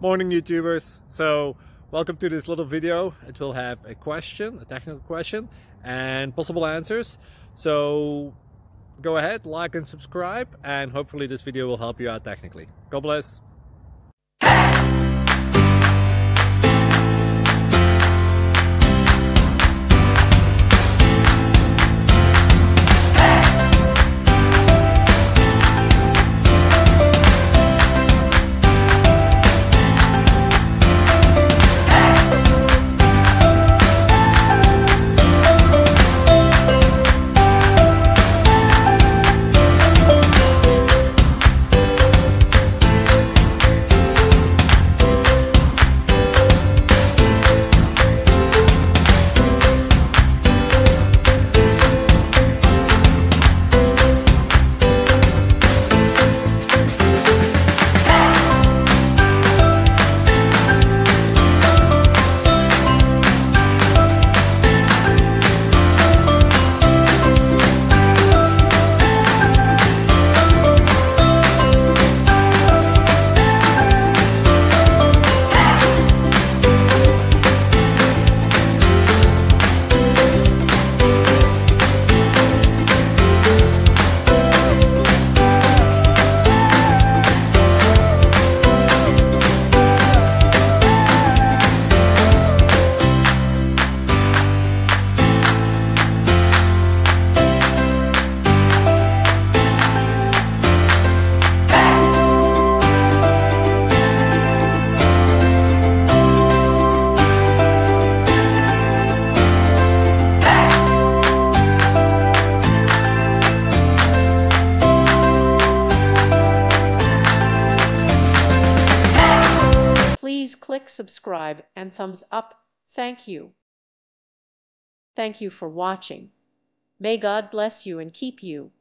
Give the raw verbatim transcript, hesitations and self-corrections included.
Morning YouTubers. So welcome to this little video. It will have a question, a technical question, and possible answers. So go ahead, like and subscribe, and hopefully this video will help you out technically. God bless. Please click subscribe and thumbs up. Thank you. Thank you for watching. May God bless you and keep you.